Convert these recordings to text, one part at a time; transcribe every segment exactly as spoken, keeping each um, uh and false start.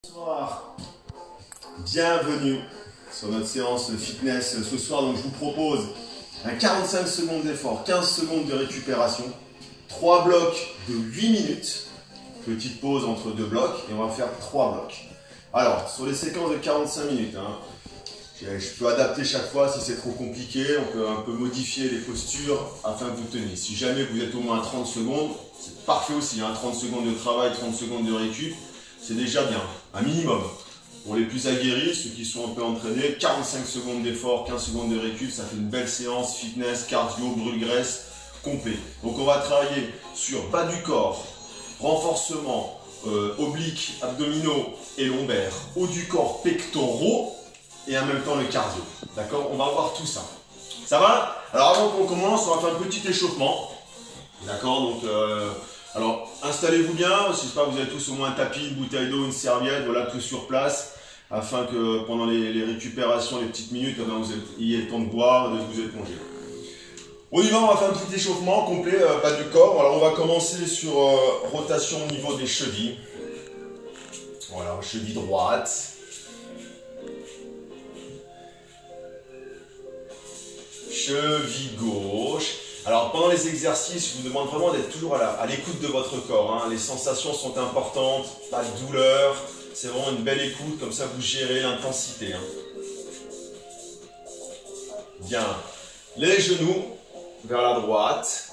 Bonsoir, bienvenue sur notre séance fitness ce soir. Donc je vous propose un quarante-cinq secondes d'effort, quinze secondes de récupération, trois blocs de huit minutes, petite pause entre deux blocs et on va faire trois blocs. Alors sur les séquences de quarante-cinq minutes, hein, je peux adapter chaque fois si c'est trop compliqué, on peut un peu modifier les postures afin que vous teniez. Si jamais vous êtes au moins à trente secondes, c'est parfait aussi, hein, trente secondes de travail, trente secondes de récup. C'est déjà bien, un minimum. Pour les plus aguerris, ceux qui sont un peu entraînés, quarante-cinq secondes d'effort, quinze secondes de récup, ça fait une belle séance fitness, cardio, brûle-graisse, complet. Donc on va travailler sur bas du corps, renforcement, euh, obliques, abdominaux et lombaires, haut du corps, pectoraux et en même temps le cardio. D'accord? On va voir tout ça. Ça va? Alors avant qu'on commence, on va faire un petit échauffement. D'accord? Donc... Euh, Alors, installez-vous bien, si pas, vous avez tous au moins un tapis, une bouteille d'eau, une serviette, voilà, tout sur place, afin que pendant les, les récupérations, les petites minutes, eh bien, vous ayez le temps de boire, de vous éponger. On y va, on va faire un petit échauffement complet, euh, bas du corps. Alors, on va commencer sur euh, rotation au niveau des chevilles. Voilà, cheville droite. Cheville gauche. Alors pendant les exercices, je vous demande vraiment d'être toujours à l'écoute de votre corps. Hein. Les sensations sont importantes, pas de douleur. C'est vraiment une belle écoute, comme ça vous gérez l'intensité. Hein. Bien. Les genoux vers la droite.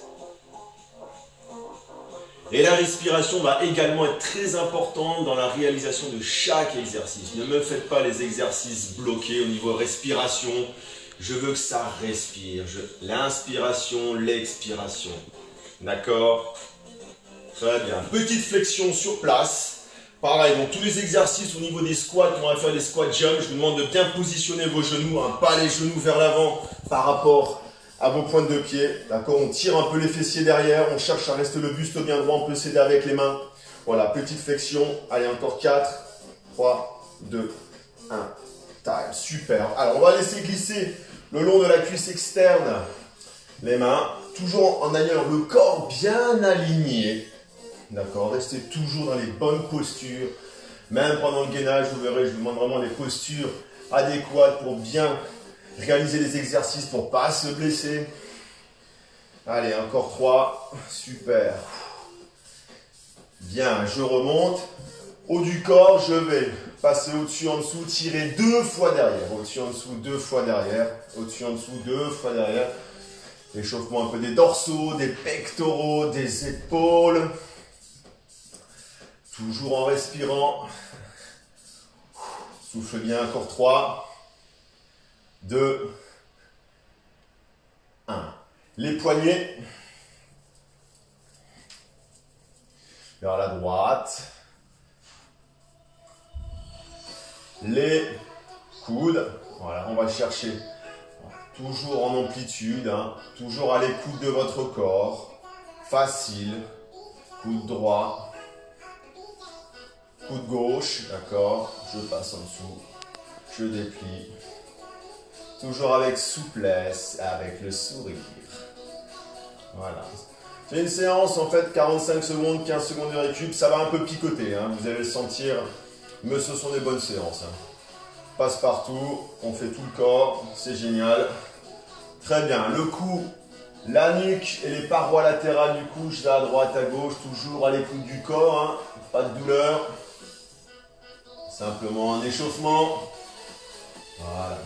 Et la respiration va également être très importante dans la réalisation de chaque exercice. Ne me faites pas les exercices bloqués au niveau respiration. Je veux que ça respire. L'inspiration, l'expiration. D'accord? Très bien. Petite flexion sur place. Pareil, donc tous les exercices au niveau des squats, on va faire des squats jump. Je vous demande de bien positionner vos genoux, hein, pas les genoux vers l'avant par rapport à vos pointes de pied. D'accord? On tire un peu les fessiers derrière. On cherche à rester le buste bien droit. On peut s'aider avec les mains. Voilà, petite flexion. Allez, encore quatre, trois, deux, un. Time. Super. Alors, on va laisser glisser le long de la cuisse externe les mains, toujours en ayant le corps bien aligné. D'accord? Restez toujours dans les bonnes postures. Même pendant le gainage, vous verrez, je vous demande vraiment les postures adéquates pour bien réaliser les exercices, pour ne pas se blesser. Allez, encore trois. Super. Bien, je remonte. Haut du corps, je vais passer au-dessus, en dessous, tirer deux fois derrière. Au-dessus, en dessous, deux fois derrière. Au-dessus, en dessous, deux fois derrière. Échauffement un peu des dorsaux, des pectoraux, des épaules. Toujours en respirant. Souffle bien, encore trois, deux, un. Les poignets vers la droite. Les coudes, voilà, on va chercher toujours en amplitude, hein, toujours à l'écoute de votre corps, facile, coude droit, coude gauche, d'accord, je passe en dessous, je déplie, toujours avec souplesse, avec le sourire, voilà. C'est une séance en fait, quarante-cinq secondes, quinze secondes de récup, ça va un peu picoter, hein, vous allez le sentir. Mais ce sont des bonnes séances. Hein. Passe partout, on fait tout le corps, c'est génial. Très bien, le cou, la nuque et les parois latérales du cou, je vais à droite, à gauche, toujours à l'écoute du corps, hein. Pas de douleur. Simplement un échauffement. Voilà.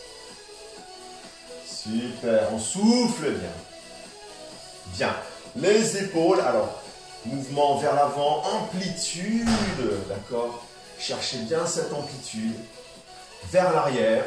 Super, on souffle bien. Bien, les épaules, alors, mouvement vers l'avant, amplitude, d'accord? Cherchez bien cette amplitude vers l'arrière.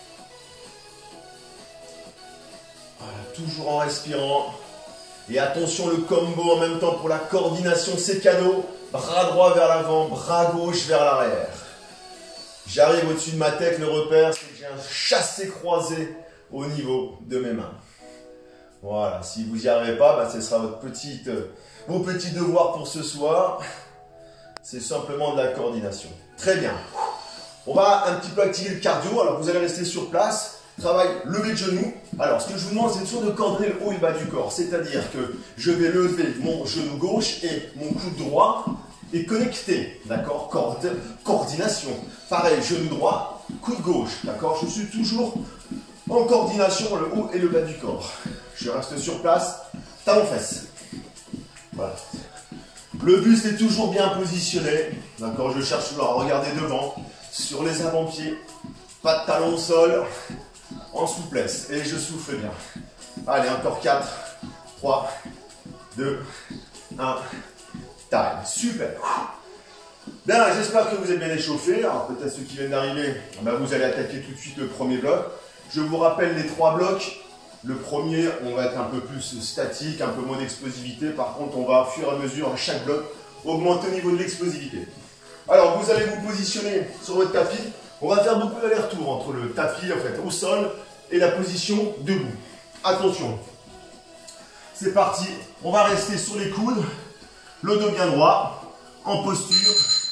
Voilà, toujours en respirant. Et attention, le combo en même temps pour la coordination, c'est cadeau. Bras droit vers l'avant, bras gauche vers l'arrière. J'arrive au-dessus de ma tête, le repère, c'est que j'ai un chassé-croisé au niveau de mes mains. Voilà, si vous n'y arrivez pas, bah, ce sera votre petite, euh, vos petits devoirs pour ce soir. C'est simplement de la coordination. Très bien. On va un petit peu activer le cardio. Alors, vous allez rester sur place. Travail levé de genoux. Alors, ce que je vous demande, c'est toujours de coordonner le haut et le bas du corps. C'est-à-dire que je vais lever mon genou gauche et mon coude droit. et connecté, d'accord? Coordination. Pareil, genou droit, coude gauche, d'accord? Je suis toujours en coordination, le haut et le bas du corps. Je reste sur place, talon fesses. Voilà. Le buste est toujours bien positionné, d'accord? Je cherche toujours à regarder devant, sur les avant-pieds, pas de talon au sol, en souplesse, et je souffle bien. Allez, encore quatre, trois, deux, un, time. Super. Bien, j'espère que vous êtes bien échauffés. Alors, peut-être ceux qui viennent d'arriver, ben, vous allez attaquer tout de suite le premier bloc. Je vous rappelle les trois blocs. Le premier, on va être un peu plus statique, un peu moins d'explosivité. Par contre, on va, au fur et à mesure, à chaque bloc, augmenter au niveau de l'explosivité. Alors, vous allez vous positionner sur votre tapis. On va faire beaucoup d'allers-retours entre le tapis, en fait, au sol, et la position debout. Attention. C'est parti. On va rester sur les coudes, le dos bien droit, en posture.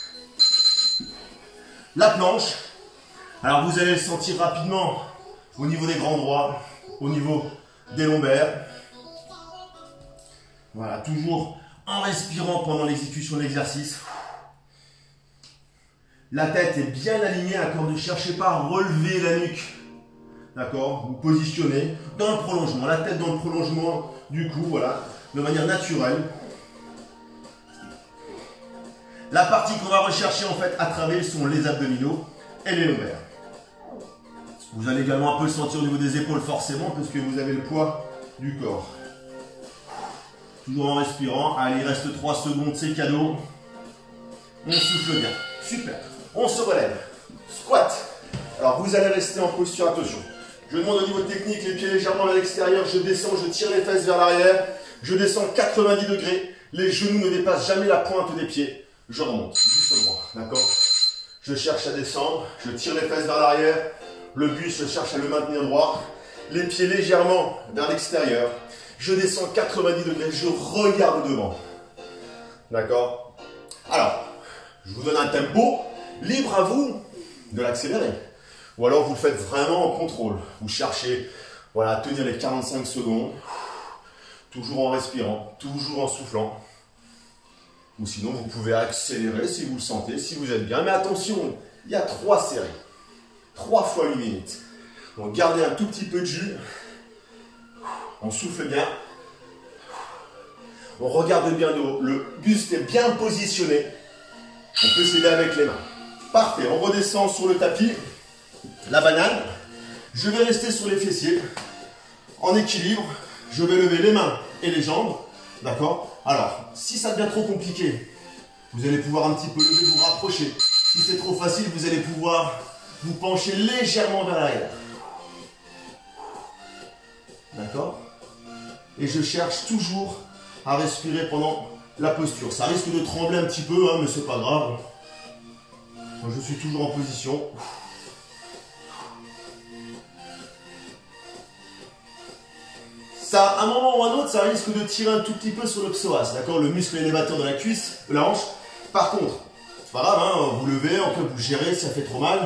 La planche. Alors, vous allez le sentir rapidement au niveau des grands droits, au niveau des lombaires. Voilà, toujours en respirant pendant l'exécution de l'exercice. La tête est bien alignée, d'accord? Ne cherchez pas à relever la nuque. D'accord? Vous positionnez dans le prolongement, la tête dans le prolongement du cou, voilà, de manière naturelle. La partie qu'on va rechercher en fait à travailler sont les abdominaux et les lombaires. Vous allez également un peu le sentir au niveau des épaules forcément parce que vous avez le poids du corps. Toujours en respirant. Allez, il reste trois secondes, c'est cadeau. On souffle bien. Super. On se relève. Squat. Alors vous allez rester en posture, attention. Je demande au niveau technique, les pieds légèrement vers l'extérieur. Je descends, je tire les fesses vers l'arrière. Je descends quatre-vingt-dix degrés. Les genoux ne dépassent jamais la pointe des pieds. Je remonte, juste droit. D'accord? Je cherche à descendre. Je tire les fesses vers l'arrière. Le buste, je cherche à le maintenir droit. Les pieds légèrement vers l'extérieur. Je descends quatre-vingt-dix degrés. Je regarde devant. D'accord? Alors, je vous donne un tempo. Libre à vous de l'accélérer. Ou alors vous le faites vraiment en contrôle. Vous cherchez voilà, à tenir les quarante-cinq secondes. Toujours en respirant. Toujours en soufflant. Ou sinon vous pouvez accélérer si vous le sentez, si vous êtes bien. Mais attention, il y a trois séries. Trois fois une minute. Donc gardez un tout petit peu de jus. On souffle bien. On regarde bien de haut. Le buste est bien positionné. On peut s'aider avec les mains. Parfait. On redescend sur le tapis. La banane. Je vais rester sur les fessiers. En équilibre. Je vais lever les mains et les jambes. D'accord? Alors, si ça devient trop compliqué, vous allez pouvoir un petit peu lever, vous rapprocher. Si c'est trop facile, vous allez pouvoir vous pencher légèrement vers l'arrière. D'accord? Et je cherche toujours à respirer pendant la posture. Ça risque de trembler un petit peu, hein, mais c'est pas grave. Moi, je suis toujours en position. Ça, à un moment ou à un autre, ça risque de tirer un tout petit peu sur le psoas, d'accord? Le muscle élévateur de la cuisse, de la hanche. Par contre, c'est pas grave, hein, vous levez, en cas vous gérez si ça fait trop mal.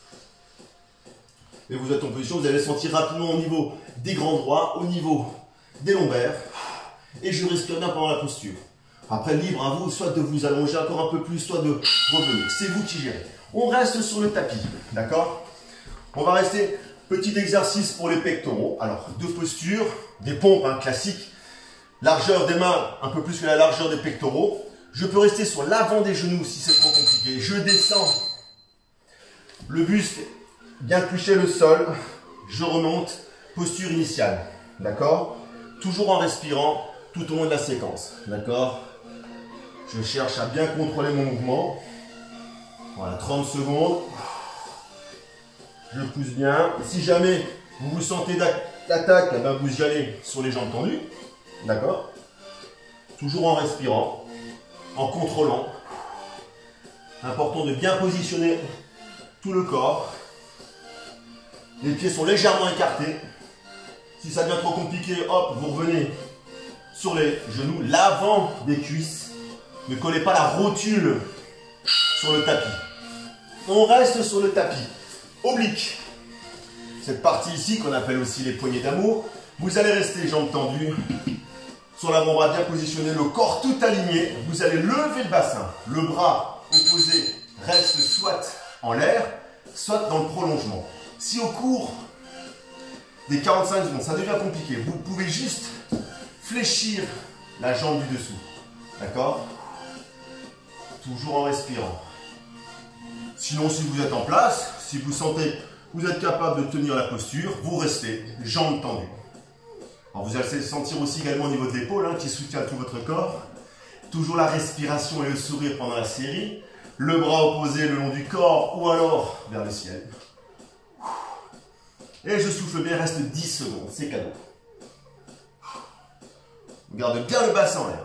Et vous êtes en position, vous allez sentir rapidement au niveau des grands droits, au niveau des lombaires. Et je respire bien pendant la posture. Après, libre à vous, soit de vous allonger encore un peu plus, soit de revenir. C'est vous qui gérez. On reste sur le tapis, d'accord? On va rester, petit exercice pour les pectoraux. Alors, deux postures, des pompes hein, classiques. Largeur des mains, un peu plus que la largeur des pectoraux. Je peux rester sur l'avant des genoux si c'est trop compliqué. Je descends. Le buste bien touché le sol. Je remonte. Posture initiale. D'accord? Toujours en respirant tout au long de la séquence. D'accord? Je cherche à bien contrôler mon mouvement. Voilà, trente secondes. Je pousse bien. Et si jamais vous vous sentez d'attaque, eh ben vous y allez sur les jambes tendues. D'accord? Toujours en respirant, en contrôlant. Important de bien positionner tout le corps. Les pieds sont légèrement écartés. Si ça devient trop compliqué, hop, vous revenez sur les genoux, l'avant des cuisses. Ne collez pas la rotule sur le tapis. On reste sur le tapis. Oblique. Cette partie ici qu'on appelle aussi les poignées d'amour. Vous allez rester jambes tendues sur l'avant-bras bien positionné, le corps tout aligné. Vous allez lever le bassin. Le bras opposé reste soit en l'air, soit dans le prolongement. Si au cours des quarante-cinq secondes, ça devient compliqué, vous pouvez juste fléchir la jambe du dessous. D'accord? Toujours en respirant. Sinon, si vous êtes en place, si vous sentez que vous êtes capable de tenir la posture, vous restez, jambes tendues. Alors vous allez sentir aussi également au niveau de l'épaule, hein, qui soutient tout votre corps. Toujours la respiration et le sourire pendant la série. Le bras opposé le long du corps ou alors vers le ciel. Et je souffle bien, il reste dix secondes, c'est cadeau. On garde bien le bassin en l'air.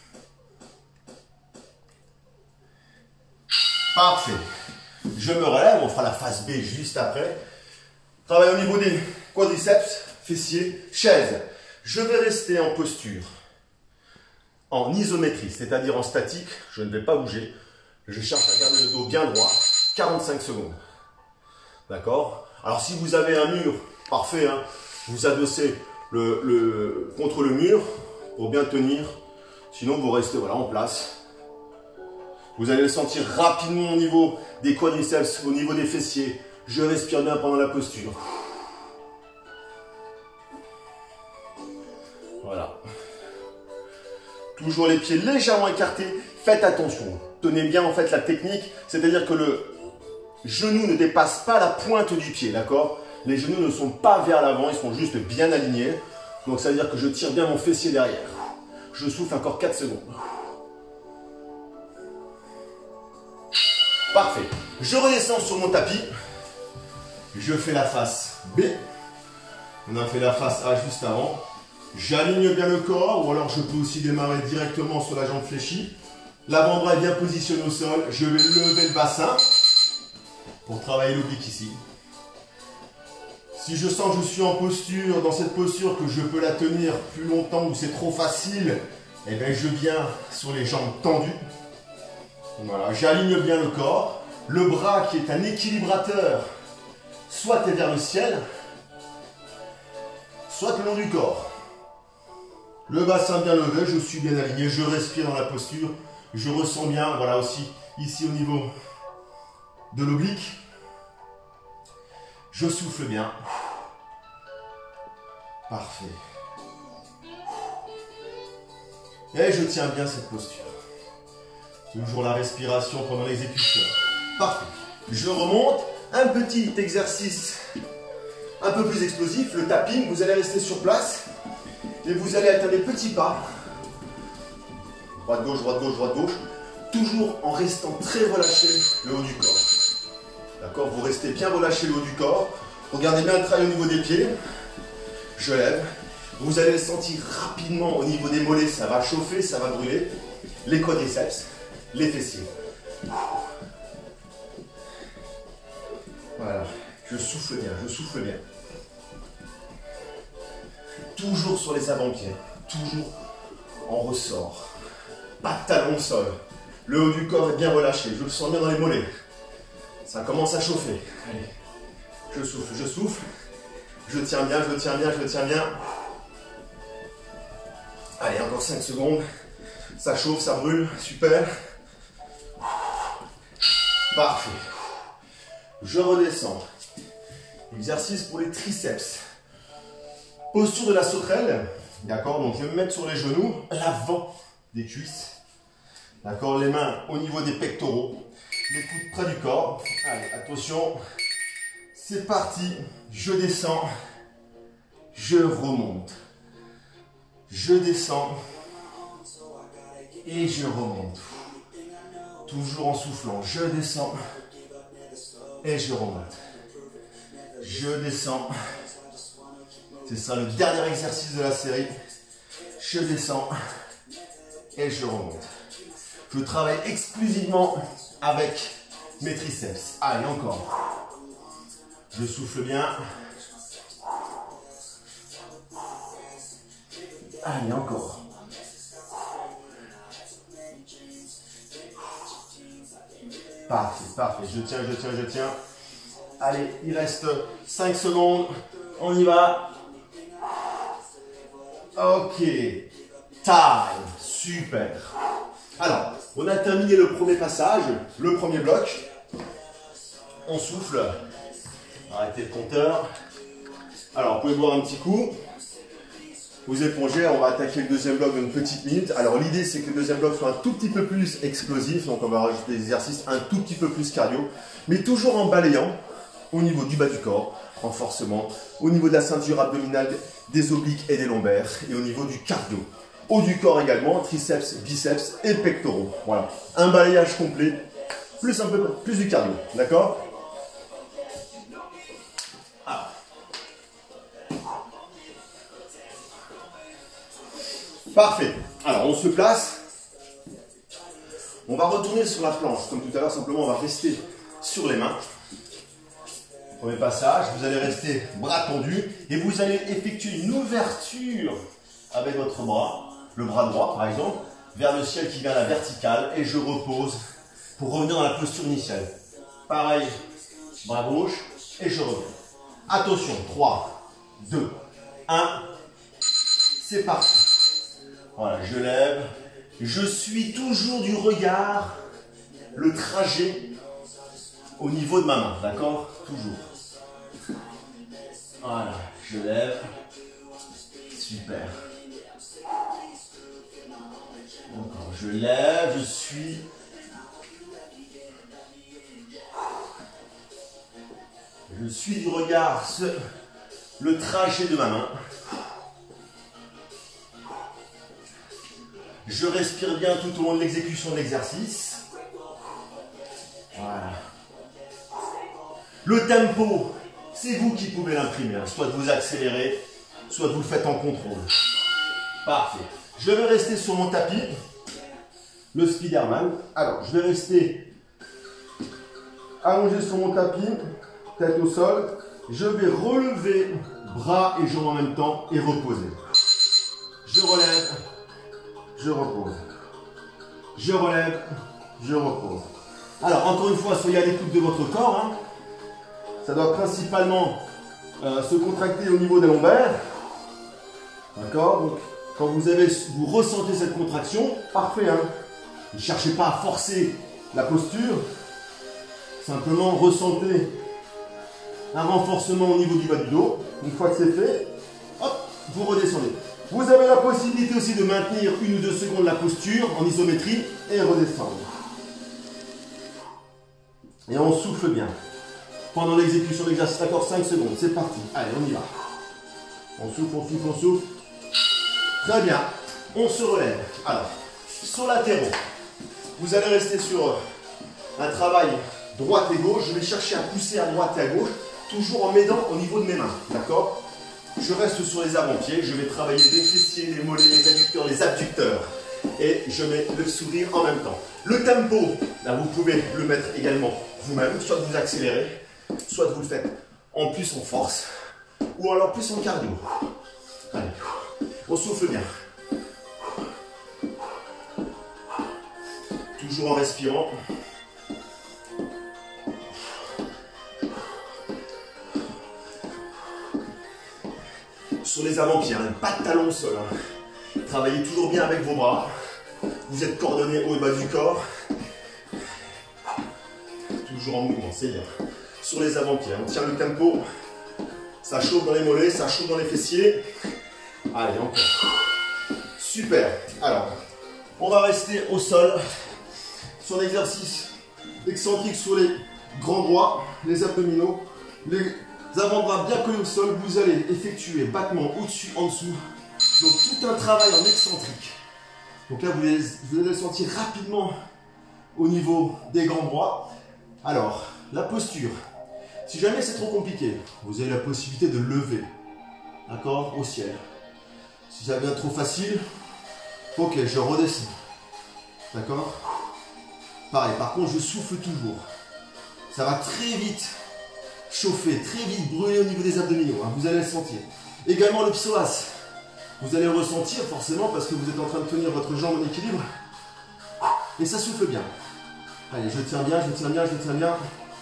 Parfait. Je me relève, on fera la phase B juste après. Travaille au niveau des quadriceps, fessiers, chaise. Je vais rester en posture, en isométrie, c'est-à-dire en statique. Je ne vais pas bouger. Je cherche à garder le dos bien droit, quarante-cinq secondes. D'accord? Alors si vous avez un mur, parfait, hein, vous adossez le, le, contre le mur pour bien tenir. Sinon vous restez voilà, en place. Vous allez le sentir rapidement au niveau des quadriceps, au niveau des fessiers. Je respire bien pendant la posture. Voilà. Toujours les pieds légèrement écartés. Faites attention. Tenez bien en fait la technique. C'est-à-dire que le genou ne dépasse pas la pointe du pied. D'accord? Les genoux ne sont pas vers l'avant. Ils sont juste bien alignés. Donc ça veut dire que je tire bien mon fessier derrière. Je souffle encore quatre secondes. Parfait. Je redescends sur mon tapis. Je fais la face B. On a fait la face A juste avant. J'aligne bien le corps, ou alors je peux aussi démarrer directement sur la jambe fléchie. L'avant-bras est bien positionné au sol. Je vais lever le bassin pour travailler l'oblique ici. Si je sens que je suis en posture, dans cette posture, que je peux la tenir plus longtemps ou c'est trop facile, eh bien je viens sur les jambes tendues. Voilà, j'aligne bien le corps. Le bras qui est un équilibrateur, soit est vers le ciel, soit le long du corps. Le bassin bien levé, je suis bien aligné, je respire dans la posture. Je ressens bien, voilà aussi, ici au niveau de l'oblique. Je souffle bien. Parfait. Et je tiens bien cette posture. Toujours la respiration pendant l'exécution. Parfait. Je remonte. Un petit exercice un peu plus explosif, le tapping. Vous allez rester sur place et vous allez alterner petits pas. Droite-gauche, droite-gauche, droite-gauche. Toujours en restant très relâché le haut du corps. D'accord? Vous restez bien relâché le haut du corps. Regardez bien le travail au niveau des pieds. Je lève. Vous allez le sentir rapidement au niveau des mollets. Ça va chauffer, ça va brûler. Les quadriceps, les fessiers. Voilà. Je souffle bien, je souffle bien. Toujours sur les avant-pieds. Toujours en ressort. Pas de talon au sol. Le haut du corps est bien relâché. Je le sens bien dans les mollets. Ça commence à chauffer. Allez. Je souffle, je souffle. Je tiens bien, je tiens bien, je tiens bien. Allez, encore cinq secondes. Ça chauffe, ça brûle. Super. Parfait. Je redescends. Exercice pour les triceps. Posture de la sauterelle. D'accord, donc je vais me mettre sur les genoux, l'avant des cuisses. D'accord, les mains au niveau des pectoraux. Les coudes près du corps. Allez, attention. C'est parti. Je descends. Je remonte. Je descends. Et je remonte. Toujours en soufflant. Je descends. Et je remonte. Je descends. C'est ça le dernier exercice de la série. Je descends. Et je remonte. Je travaille exclusivement avec mes triceps. Allez, encore. Je souffle bien. Allez, encore. Parfait, parfait. Je tiens, je tiens, je tiens. Allez, il reste cinq secondes. On y va. Ok. time. Super. Alors, on a terminé le premier passage, le premier bloc. On souffle. Arrêtez le compteur. Alors, vous pouvez boire un petit coup. Vous épongez, on va attaquer le deuxième bloc dans une petite minute. Alors, l'idée, c'est que le deuxième bloc soit un tout petit peu plus explosif. Donc, on va rajouter des exercices un tout petit peu plus cardio. Mais toujours en balayant au niveau du bas du corps. Renforcement. Au niveau de la ceinture abdominale, des obliques et des lombaires. Et au niveau du cardio. Haut du corps également, triceps, biceps et pectoraux. Voilà. Un balayage complet. Plus un peu plus du cardio. D'accord ? Parfait. Alors, on se place. On va retourner sur la planche. Comme tout à l'heure, simplement, on va rester sur les mains. Premier passage, vous allez rester bras tendus et vous allez effectuer une ouverture avec votre bras, le bras droit par exemple, vers le ciel qui vient à la verticale et je repose pour revenir dans la posture initiale. Pareil, bras gauche et je reviens. Attention, trois, deux, un, c'est parti. Voilà, je lève, je suis toujours du regard, le trajet au niveau de ma main, d'accord? Toujours. Voilà, je lève, super. Encore, je lève, je suis. Je suis du regard, ce, le trajet de ma main. Je respire bien tout au long de l'exécution de l'exercice. Voilà. Le tempo, c'est vous qui pouvez l'imprimer. Soit vous accélérez, soit vous le faites en contrôle. Parfait. Je vais rester sur mon tapis. Le Spiderman. Alors, je vais rester allongé sur mon tapis, tête au sol. Je vais relever bras et jambes en même temps et reposer. Je relève. Je repose. Je relève. Je repose. Alors, encore une fois, soyez à l'écoute de votre corps. Hein. Ça doit principalement euh, se contracter au niveau des lombaires. D'accord? Donc, quand vous, avez, vous ressentez cette contraction, parfait. Hein. Ne cherchez pas à forcer la posture. Simplement, ressentez un renforcement au niveau du bas du dos. Une fois que c'est fait, hop, vous redescendez. Vous avez la possibilité aussi de maintenir une ou deux secondes la posture en isométrie et redescendre. Et on souffle bien. Pendant l'exécution de l'exercice, d'accord, cinq secondes, c'est parti. Allez, on y va. On souffle, on souffle, on souffle. Très bien. On se relève. Alors, sur latéraux, vous allez rester sur un travail droite et gauche. Je vais chercher à pousser à droite et à gauche, toujours en m'aidant au niveau de mes mains. D'accord ? Je reste sur les avant-pieds, je vais travailler les fessiers, les mollets, les adducteurs, les abducteurs. Et je mets le sourire en même temps. Le tempo, là vous pouvez le mettre également vous-même, soit vous accélérez, soit vous le faites en plus en force, ou alors plus en cardio. Allez, on souffle bien. Toujours en respirant. Sur les avant-pieds, hein, pas de talons au sol. Hein. Travaillez toujours bien avec vos bras. Vous êtes coordonnés haut et bas du corps. Toujours en mouvement, c'est bien. Sur les avant-pieds, on tient le tempo. Ça chauffe dans les mollets, ça chauffe dans les fessiers. Allez, encore. Super. Alors, on va rester au sol. Sur l'exercice excentrique sur les grands droits, les abdominaux, les avant-bras bien collés au sol. Vous allez effectuer battement au-dessus, en dessous. Donc tout un travail en excentrique. Donc là, vous allez, vous allez le sentir rapidement au niveau des grands bras. Alors, la posture. Si jamais c'est trop compliqué, vous avez la possibilité de lever. D'accord? Au ciel. Si ça devient trop facile, ok, je redescends. D'accord? Pareil, par contre, je souffle toujours. Ça va très vite chauffer, très vite brûler au niveau des abdominaux. Hein, vous allez le sentir. Également le psoas. Vous allez le ressentir forcément parce que vous êtes en train de tenir votre jambe en équilibre. Et ça souffle bien. Allez, je tiens bien, je tiens bien, je tiens bien.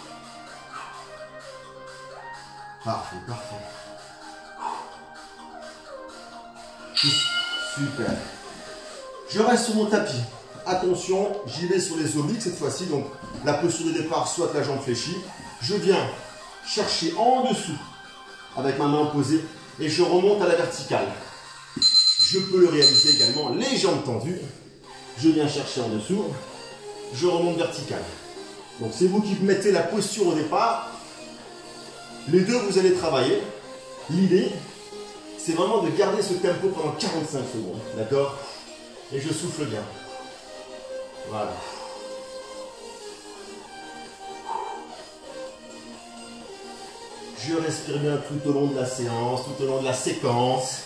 Parfait, parfait. Super. Je reste sur mon tapis. Attention, j'y vais sur les obliques cette fois-ci. Donc la posture de départ, soit la jambe fléchie. Je viens chercher en dessous avec ma main posée et je remonte à la verticale. Je peux le réaliser également les jambes tendues. Je viens chercher en dessous. Je remonte vertical. Donc c'est vous qui mettez la posture au départ. Les deux, vous allez travailler. L'idée, c'est vraiment de garder ce tempo pendant quarante-cinq secondes. D'accord? Et je souffle bien. Voilà. Je respire bien tout au long de la séance, tout au long de la séquence.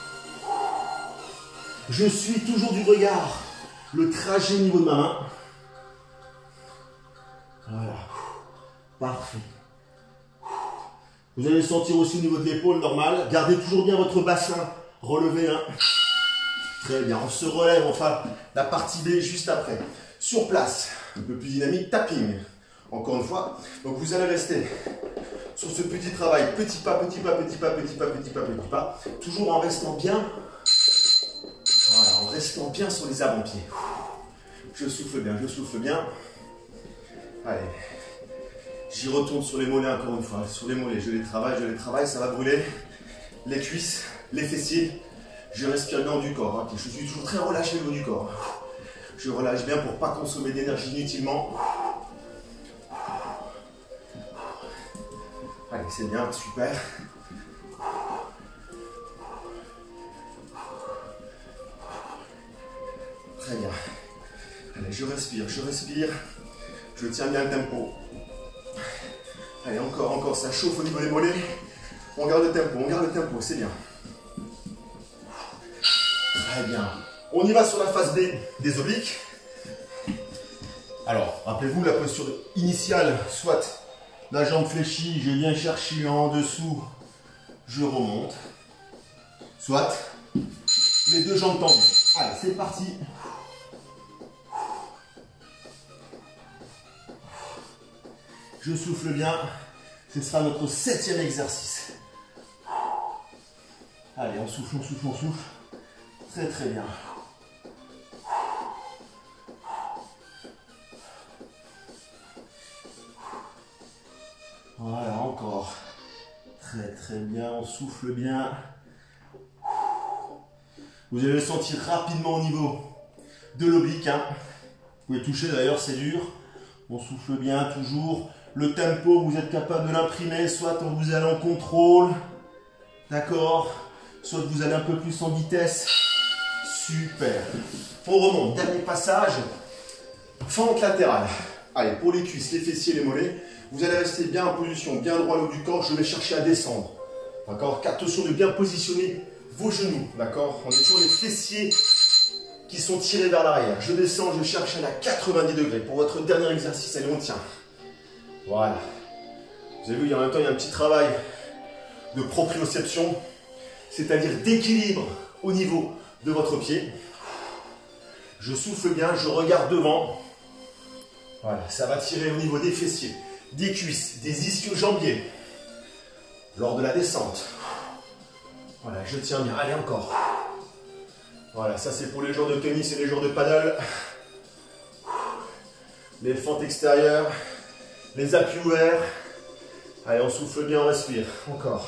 Je suis toujours du regard le trajet au niveau de ma main. Voilà. Parfait. Vous allez le sentir aussi au niveau de l'épaule, normal. Gardez toujours bien votre bassin relevé. Hein. Très bien. On se relève, on fera la partie B juste après. Sur place, un peu plus dynamique, tapping. Encore une fois. Donc vous allez rester sur ce petit travail. Petit pas, petit pas, petit pas, petit pas, petit pas, petit pas. Toujours en restant bien. Voilà, en restant bien sur les avant-pieds. Je souffle bien, je souffle bien. Allez. J'y retourne sur les mollets encore une fois. Sur les mollets, je les travaille, je les travaille, ça va brûler. Les cuisses, les fessiers. Je respire bien du corps. Hein. Je suis toujours très relâché au niveau du corps. Je relâche bien pour ne pas consommer d'énergie inutilement. Allez, c'est bien, super. Très bien. Allez, je respire, je respire. Je tiens bien le tempo. Allez, encore, encore, ça chauffe au niveau des mollets. On garde le tempo, on garde le tempo, c'est bien. Très bien. On y va sur la phase B des obliques. Alors, rappelez-vous la posture initiale, soit la jambe fléchie, je viens chercher en dessous, je remonte. Soit les deux jambes tendues. Allez, c'est parti. Je souffle bien. Ce sera notre septième exercice. Allez, on souffle, on souffle, on souffle. Très très bien. Voilà, encore. Très très bien, on souffle bien. Vous allez le sentir rapidement au niveau de l'oblique. Hein. Vous pouvez toucher d'ailleurs, c'est dur. On souffle bien toujours. Le tempo, vous êtes capable de l'imprimer, soit quand vous allez en contrôle. D'accord? Soit vous allez un peu plus en vitesse. Super. On remonte. Dernier passage. Fente latérale. Allez, pour les cuisses, les fessiers, les mollets, vous allez rester bien en position, bien droit le haut du corps. Je vais chercher à descendre. D'accord? Attention de bien positionner vos genoux. D'accord? On est toujours les fessiers qui sont tirés vers l'arrière. Je descends, je cherche à la quatre-vingt-dix degrés. Pour votre dernier exercice, allez, on tient. Voilà. Vous avez vu, en même temps, il y a un petit travail de proprioception, c'est-à-dire d'équilibre au niveau de votre pied. Je souffle bien, je regarde devant. Voilà, ça va tirer au niveau des fessiers, des cuisses, des ischio-jambiers. Lors de la descente. Voilà, je tiens bien. Allez, encore. Voilà, ça c'est pour les joueurs de tennis et les joueurs de paddle. Les fentes extérieures. Les appuis ouverts. Allez, on souffle bien, on respire. Encore.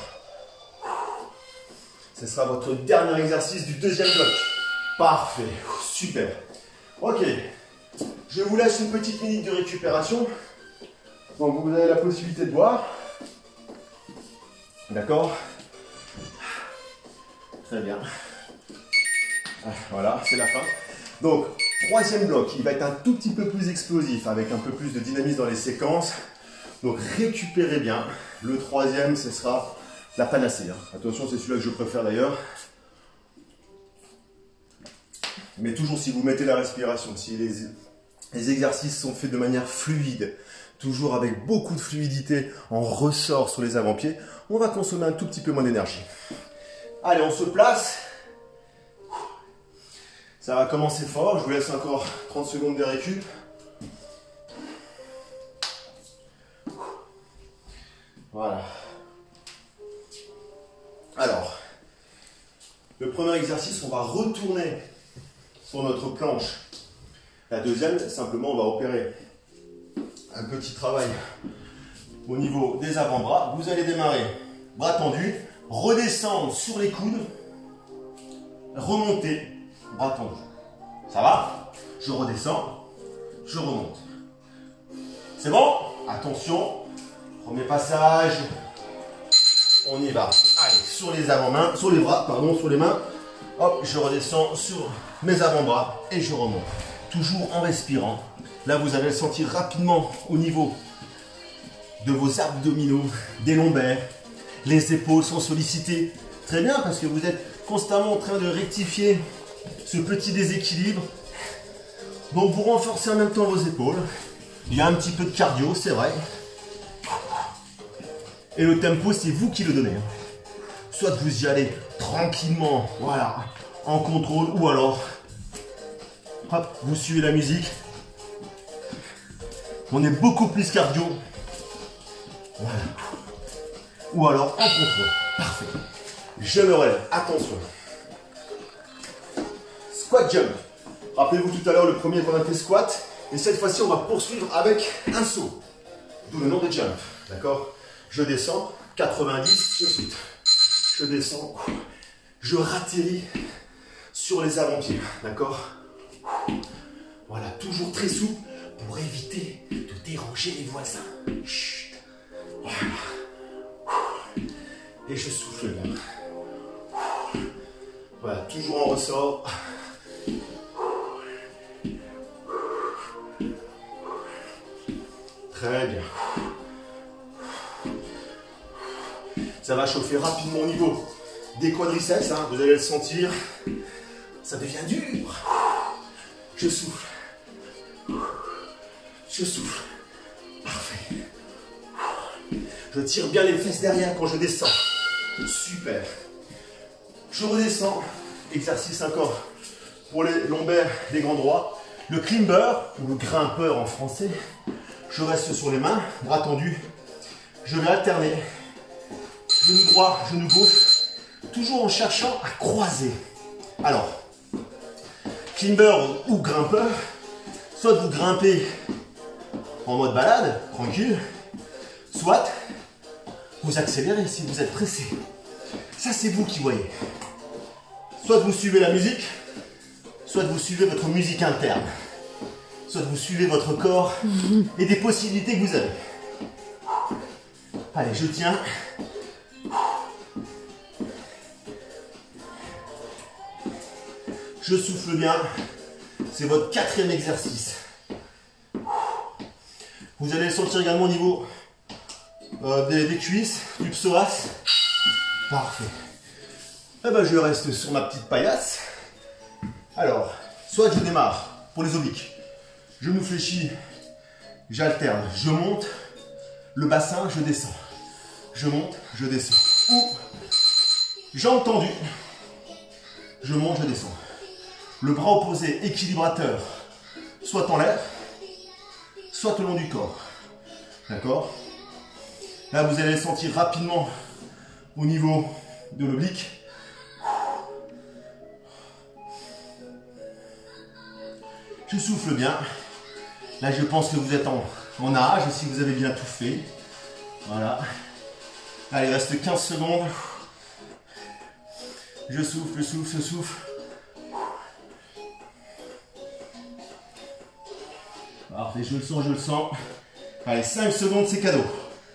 Ce sera votre dernier exercice du deuxième bloc. Parfait. Super. Ok. Je vous laisse une petite minute de récupération. Donc, vous avez la possibilité de boire. D'accord? Très bien. Voilà, c'est la fin. Donc, troisième bloc, il va être un tout petit peu plus explosif, avec un peu plus de dynamisme dans les séquences. Donc, récupérez bien. Le troisième, ce sera la panacée. Hein. Attention, c'est celui-là que je préfère d'ailleurs. Mais toujours, si vous mettez la respiration, si les, les exercices sont faits de manière fluide, toujours avec beaucoup de fluidité en ressort sur les avant-pieds, on va consommer un tout petit peu moins d'énergie. Allez, on se place. Ça va commencer fort. Je vous laisse encore trente secondes de récup. Voilà. Alors, le premier exercice, on va retourner sur notre planche. La deuxième, simplement, on va opérer un petit travail au niveau des avant-bras. Vous allez démarrer, bras tendus, redescendre sur les coudes, remonter, bras tendus. Ça va? Je redescends, je remonte. C'est bon? Attention, premier passage, on y va. Allez, sur les avant-mains, sur les bras, pardon, sur les mains. Hop, je redescends sur mes avant-bras et je remonte. Toujours en respirant. Là, vous allez le sentir rapidement au niveau de vos abdominaux, des lombaires. Les épaules sont sollicitées. Très bien, parce que vous êtes constamment en train de rectifier ce petit déséquilibre. Donc, vous renforcez en même temps vos épaules. Il y a un petit peu de cardio, c'est vrai. Et le tempo, c'est vous qui le donnez. Soit vous y allez tranquillement, voilà, en contrôle, ou alors, hop, vous suivez la musique. On est beaucoup plus cardio. Voilà. Ou alors en contrôle. Parfait. Je me relève. Attention. Squat jump. Rappelez-vous tout à l'heure le premier qu'on a fait squat. Et cette fois-ci, on va poursuivre avec un saut. D'où le nom de jump. D'accord? Je descends. quatre-vingt-dix, je saute. Je descends. Je ratterris sur les avant-pieds. D'accord? Voilà. Toujours très souple pour éviter de déranger les voisins. Chut. Voilà. Et je souffle bien. Voilà, toujours en ressort. Très bien. Ça va chauffer rapidement au niveau des quadriceps, hein, vous allez le sentir. Ça devient dur. Je souffle. Je souffle. Parfait. Je tire bien les fesses derrière quand je descends. Super. Je redescends. Exercice encore pour les lombaires, les grands droits. Le climber, ou le grimpeur en français. Je reste sur les mains, bras tendus. Je vais alterner. Genou droit, genou gauche. Toujours en cherchant à croiser. Alors, climber ou grimpeur. Soit vous grimpez en mode balade, tranquille. Soit vous accélérez si vous êtes pressé. Ça, c'est vous qui voyez. Soit vous suivez la musique, soit vous suivez votre musique interne. Soit vous suivez votre corps et des possibilités que vous avez. Allez, je tiens. Je souffle bien. C'est votre quatrième exercice. Vous allez le sentir également au niveau euh, des, des cuisses, du psoas. Parfait. Et ben, je reste sur ma petite paillasse. Alors, soit je démarre pour les obliques. Je me fléchis, j'alterne, je monte, le bassin, je descends. Je monte, je descends. Ou, jambes tendues, je monte, je descends. Le bras opposé, équilibrateur, soit en l'air, soit au long du corps. D'accord? Là, vous allez le sentir rapidement au niveau de l'oblique. Je souffle bien. Là, je pense que vous êtes en, en nage, si vous avez bien tout fait. Voilà. Allez, il reste quinze secondes. Je souffle, je souffle, je souffle. Parfait, je le sens, je le sens. Allez, cinq secondes, c'est cadeau.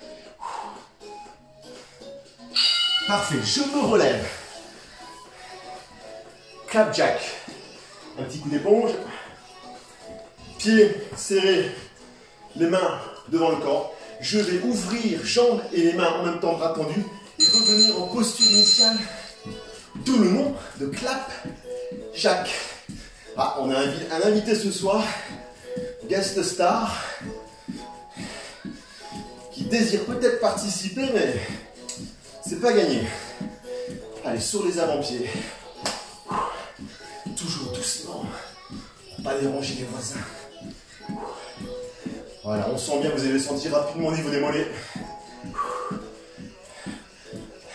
Parfait, je me relève. Clapjack. Un petit coup d'éponge. Pieds serrés, les mains devant le corps. Je vais ouvrir jambes et les mains en même temps, bras tendus, et revenir en posture initiale. D'où le nom de clap jack. Ah, on a un, un invité ce soir, guest star, qui désire peut-être participer, mais c'est pas gagné. Allez, sur les avant-pieds. Toujours doucement, pour pas déranger les voisins. Voilà, on sent bien, vous allez le sentir rapidement au niveau des mollets.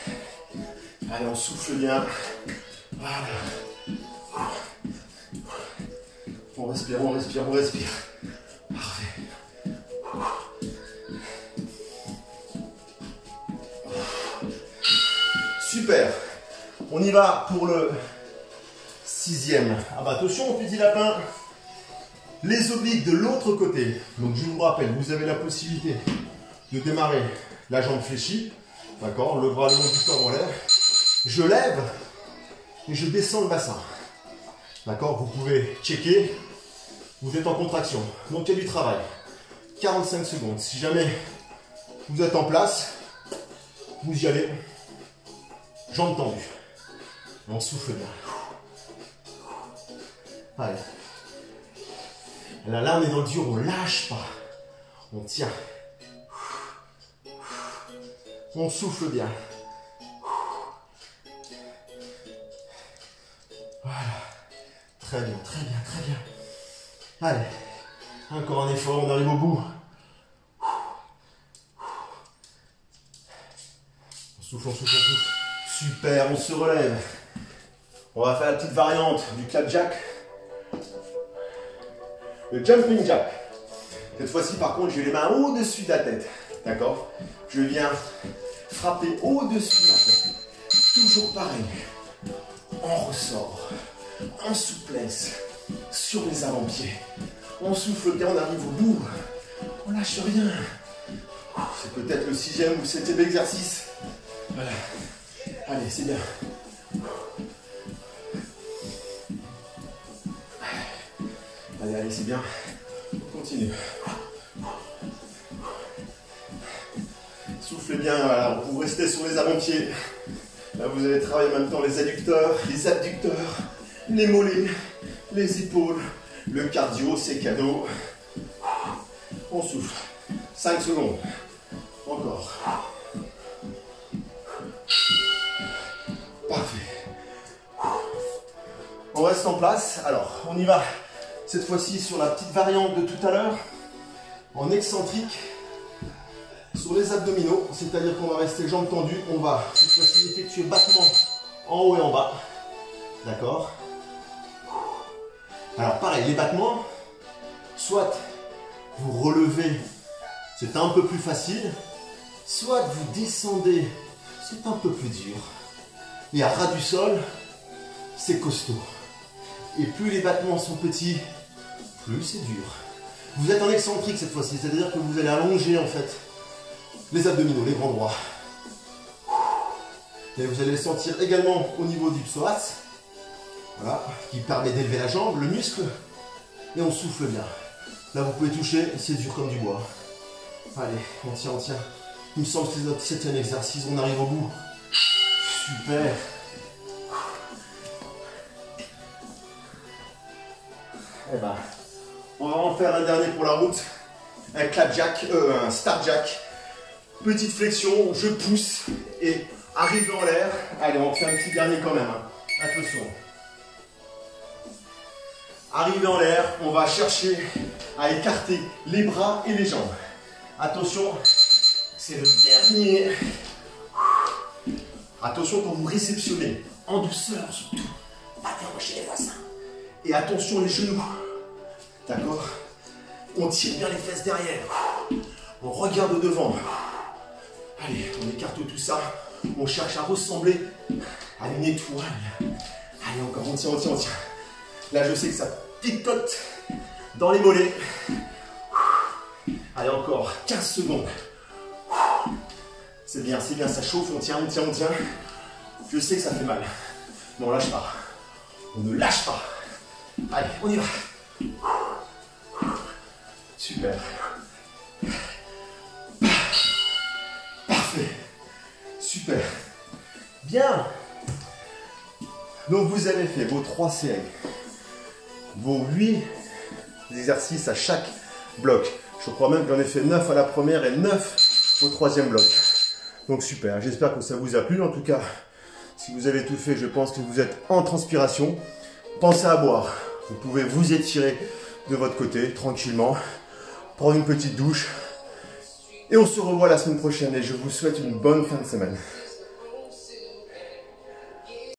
Allez, on souffle bien. Voilà. On respire, on respire, on respire. Parfait. Super. On y va pour le sixième. Ah bah attention, petit lapin. Les obliques de l'autre côté. Donc je vous rappelle, vous avez la possibilité de démarrer la jambe fléchie. D'accord, le bras le long du corps en l'air. Je lève et je descends le bassin. D'accord, vous pouvez checker. Vous êtes en contraction. Donc il y a du travail. quarante-cinq secondes. Si jamais vous êtes en place, vous y allez. Jambes tendues. On souffle bien. Allez. Là, là, on est dans le dur, on lâche pas. On tient. On souffle bien. Voilà. Très bien, très bien, très bien. Allez. Encore un effort, on arrive au bout. On souffle, on souffle, on souffle. Super, on se relève. On va faire la petite variante du clap jack. Le jumping jack. Cette fois-ci, par contre, j'ai les mains au-dessus de la tête. D'accord? Je viens frapper au-dessus de la tête. Toujours pareil. On ressort. En souplesse. Sur les avant-pieds. On souffle bien, on arrive au bout. On lâche rien. C'est peut-être le sixième ou septième exercice. Voilà. Allez, c'est bien. Allez, allez, c'est bien. On continue. Soufflez bien, voilà. Vous restez sur les avant-pieds. Là, vous allez travailler en même temps les adducteurs, les abducteurs, les mollets, les épaules. Le cardio, c'est cadeau. On souffle. cinq secondes. Encore. Parfait. On reste en place. Alors, on y va. Cette fois-ci sur la petite variante de tout à l'heure. En excentrique. Sur les abdominaux. C'est-à-dire qu'on va rester jambes tendues. On va cette fois-ci effectuer battement en haut et en bas. D'accord? Alors pareil, les battements. Soit vous relevez. C'est un peu plus facile. Soit vous descendez. C'est un peu plus dur. Et à ras du sol, c'est costaud. Et plus les battements sont petits, plus c'est dur. Vous êtes en excentrique cette fois-ci, c'est-à-dire que vous allez allonger en fait les abdominaux, les grands droits. Et vous allez le sentir également au niveau du psoas. Voilà, qui permet d'élever la jambe, le muscle. Et on souffle bien. Là, vous pouvez toucher, c'est dur comme du bois. Allez, on tient, on tient. Il me semble que c'est notre septième exercice, on arrive au bout. Super. Eh ben, on va en faire un dernier pour la route. Un clap jack, euh, un start jack. Petite flexion, je pousse et arrive en l'air. Allez, on fait un petit dernier quand même. Hein. Attention. Arrivé en l'air, on va chercher à écarter les bras et les jambes. Attention, c'est le dernier. Attention quand vous réceptionnez, en douceur surtout, pas déroger les voisins. Et attention les genoux, d'accord? On tire bien les fesses derrière, on regarde devant. Allez, on écarte tout ça, on cherche à ressembler à une étoile. Allez encore, on tient, on tient, on tient. Là je sais que ça picote dans les mollets. Allez encore, quinze secondes. C'est bien, c'est bien, ça chauffe, on tient, on tient, on tient. Je sais que ça fait mal, mais on lâche pas. On ne lâche pas. Allez, on y va. Super. Parfait. Super. Bien. Donc vous avez fait vos trois séries, vos huit exercices à chaque bloc. Je crois même que j'en ai fait neuf à la première et neuf au troisième bloc. Donc super, j'espère que ça vous a plu. En tout cas, si vous avez tout fait, je pense que vous êtes en transpiration. Pensez à boire. Vous pouvez vous étirer de votre côté, tranquillement. Prendre une petite douche. Et on se revoit la semaine prochaine et je vous souhaite une bonne fin de semaine.